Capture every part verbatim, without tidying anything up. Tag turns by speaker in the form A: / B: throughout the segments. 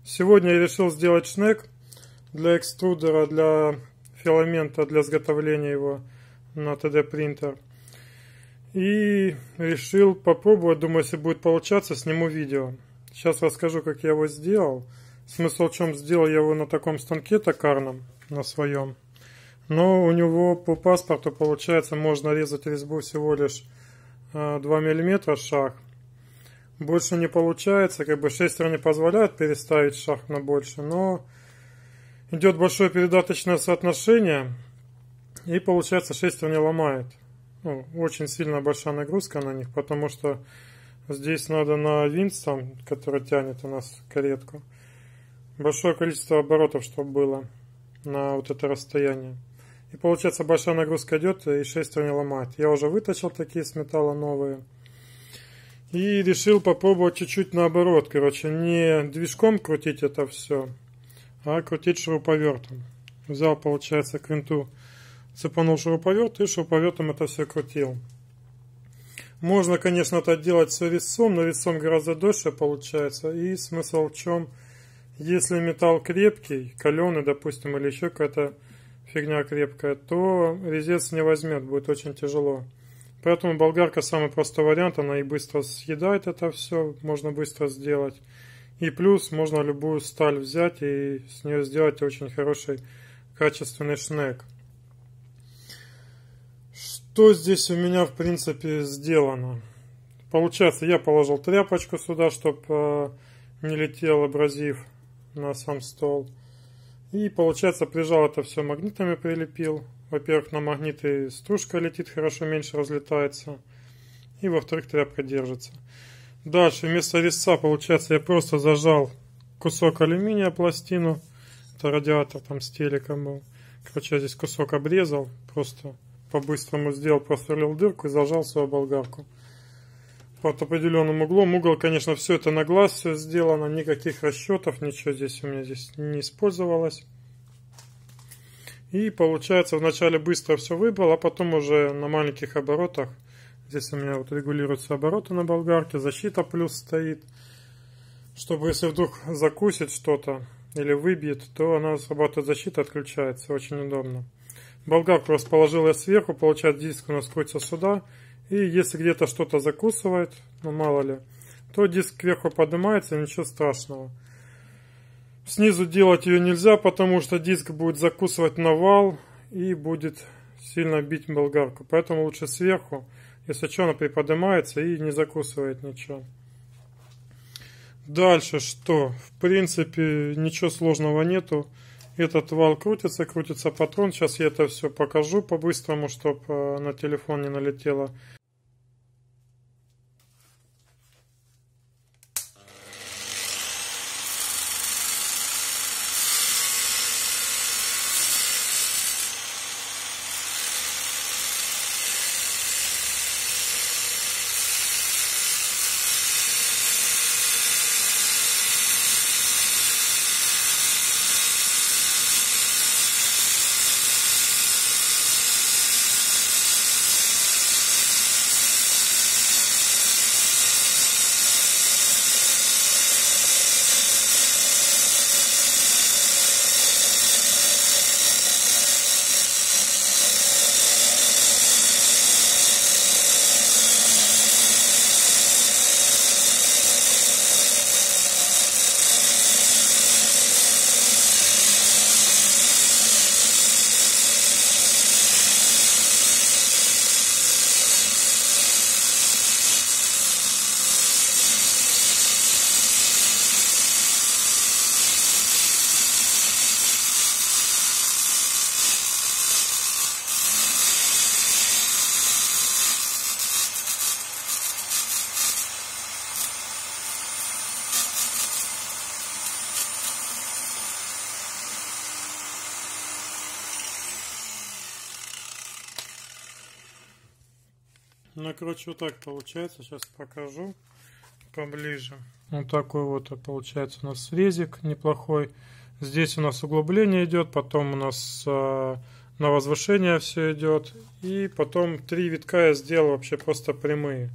A: Сегодня я решил сделать шнек для экструдера, для филамента, для изготовления его на тэ дэ принтер. И решил попробовать, думаю, если будет получаться, сниму видео. Сейчас расскажу, как я его сделал. Смысл в чем: сделал я его на таком станке токарном, на своем. Но у него по паспорту, получается, можно резать резьбу всего лишь два миллиметра шаг. Больше не получается, как бы шестерня не позволяет переставить шаг на больше, но идет большое передаточное соотношение, и получается шестерня ломает. Ну, очень сильно большая нагрузка на них, потому что здесь надо на винт, там, который тянет у нас каретку, большое количество оборотов, чтобы было на вот это расстояние. И получается большая нагрузка идет, и шестерня ломает. Я уже вытащил такие с металла новые. И решил попробовать чуть-чуть наоборот. Короче, не движком крутить это все, а крутить шуруповертом. Взял, получается, к винту, цепанул шуруповерт и шуруповертом это все крутил. Можно, конечно, это делать с резцом, но резцом гораздо дольше получается. И смысл в чем: если металл крепкий, каленый, допустим, или еще какая-то фигня крепкая, то резец не возьмет, будет очень тяжело. Поэтому болгарка самый простой вариант, она и быстро съедает это все, можно быстро сделать. И плюс можно любую сталь взять и с нее сделать очень хороший качественный шнек. Что здесь у меня в принципе сделано? Получается, я положил тряпочку сюда, чтобы не летел абразив на сам стол. И получается, прижал это все магнитами, прилепил. Во-первых, на магниты стружка летит хорошо, меньше разлетается. И во-вторых, тряпка держится. Дальше, вместо резца, получается, я просто зажал кусок алюминия, пластину. Это радиатор там с телеком был. Короче, я здесь кусок обрезал. Просто по-быстрому сделал, просверлил дырку и зажал свою болгарку под определенным углом. Угол, конечно, все это на глаз все сделано. Никаких расчетов, ничего здесь у меня здесь не использовалось. И получается, вначале быстро все выбрал, а потом уже на маленьких оборотах. Здесь у меня вот регулируются обороты на болгарке, защита плюс стоит, чтобы если вдруг закусит что-то или выбьет, то она срабатывает защита, отключается. Очень удобно. Болгарку расположил я сверху, получается, диск у нас крутится сюда. И если где-то что-то закусывает, ну мало ли, то диск кверху поднимается, ничего страшного. Снизу делать ее нельзя, потому что диск будет закусывать на вал и будет сильно бить болгарку. Поэтому лучше сверху, если что, она приподнимается и не закусывает ничего. Дальше что? В принципе, ничего сложного нету. Этот вал крутится, крутится патрон. Сейчас я это все покажу по-быстрому, чтобы на телефон не налетело. Ну, короче, вот так получается. Сейчас покажу поближе. Вот такой вот получается у нас срезик неплохой. Здесь у нас углубление идет, потом у нас э, на возвышение все идет. И потом три витка я сделал вообще просто прямые.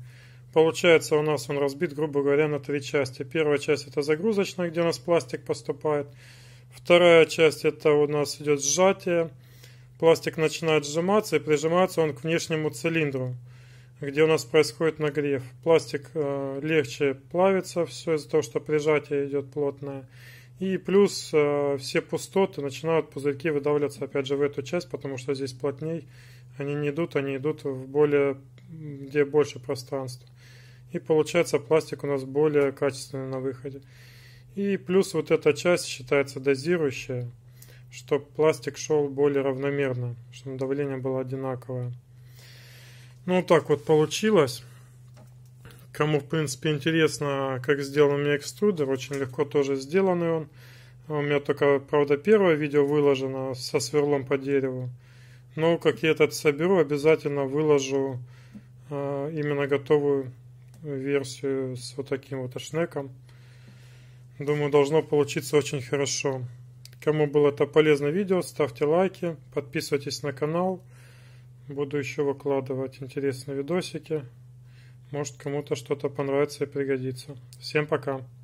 A: Получается, у нас он разбит, грубо говоря, на три части. Первая часть это загрузочная, где у нас пластик поступает. Вторая часть это у нас идет сжатие. Пластик начинает сжиматься и прижимается он к внешнему цилиндру, где у нас происходит нагрев. Пластик э, легче плавится, все из-за того, что прижатие идет плотное. И плюс э, все пустоты начинают пузырьки выдавливаться опять же в эту часть, потому что здесь плотней. Они не идут, они идут в более, где больше пространства. И получается пластик у нас более качественный на выходе. И плюс вот эта часть считается дозирующая, чтобы пластик шел более равномерно, чтобы давление было одинаковое. Ну вот так вот получилось. Кому в принципе интересно, как сделан у меня экструдер, очень легко тоже сделанный он. У меня только, правда, первое видео выложено со сверлом по дереву. Но как я этот соберу, обязательно выложу э, именно готовую версию с вот таким вот шнеком. Думаю, должно получиться очень хорошо. Кому было это полезное видео, ставьте лайки, подписывайтесь на канал. Буду еще выкладывать интересные видосики. Может, кому-то что-то понравится и пригодится. Всем пока!